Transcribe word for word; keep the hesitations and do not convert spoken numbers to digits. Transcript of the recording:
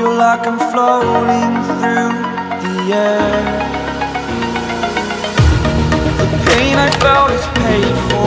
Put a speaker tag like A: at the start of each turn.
A: feel like I'm floating through the air. The pain I felt is paid for.